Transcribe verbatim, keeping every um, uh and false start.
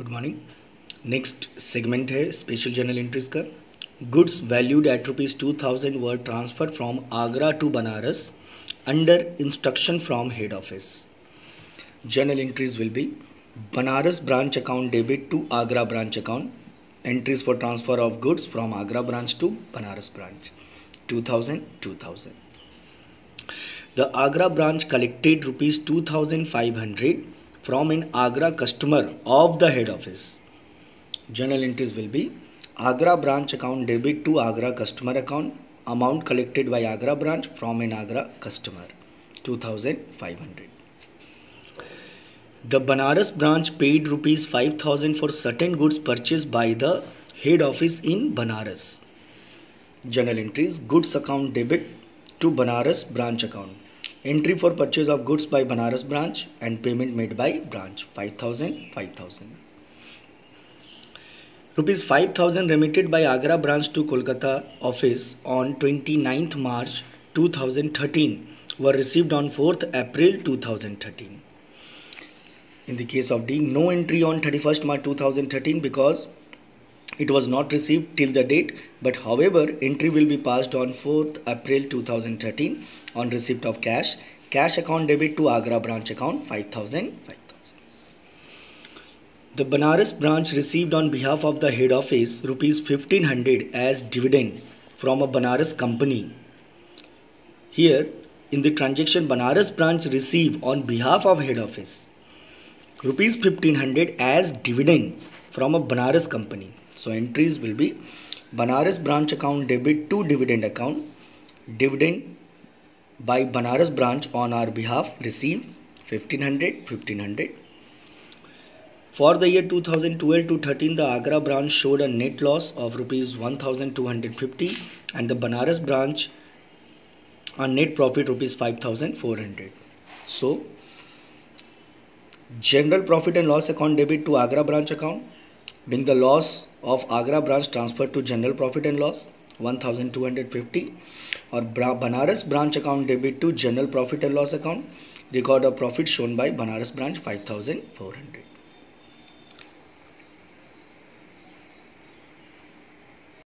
Good morning. Next segment है special journal entries का। Goods valued at rupees two thousand were transfer from Agra to Banaras under instruction from head office. Journal entries will be Banaras branch account debit to Agra branch account. Entries for transfer of goods from Agra branch to Banaras branch. two thousand, two thousand. The Agra branch collected rupees two thousand five hundred from an Agra customer of the head office. Journal entries will be Agra branch account debit to Agra customer account. Amount collected by Agra branch from an Agra customer two thousand five hundred. The Banaras branch paid rupees five thousand for certain goods purchased by the head office in Banaras. Journal entries goods account debit to Banaras branch account. Entry for purchase of goods by Banaras branch and payment made by branch five thousand, five thousand. Rupees five thousand remitted by Agra branch to Kolkata office on twenty-ninth March two thousand thirteen were received on fourth April two thousand thirteen. In the case of D, no entry on thirty-first March two thousand thirteen because it was not received till the date, but however entry will be passed on fourth April two thousand thirteen on receipt of cash. Cash account debit to Agra branch account five thousand, five thousand. The Banaras branch received on behalf of the head office rupees fifteen hundred as dividend from a Banaras company. Here in the transaction, Banaras branch received on behalf of head office rupees fifteen hundred as dividend from a Banaras company. So entries will be Banaras branch account debit to dividend account. Dividend by Banaras branch on our behalf received fifteen hundred, fifteen hundred. For the year two thousand twelve to thirteen, the Agra branch showed a net loss of rupees one thousand two hundred fifty and the Banaras branch a net profit rupees five thousand four hundred. So general profit and loss account debit to Agra branch account, being the loss of Agra branch transferred to general profit and loss one thousand two hundred fifty, or Banaras branch account debit to general profit and loss account, record of profit shown by Banaras branch five thousand four hundred.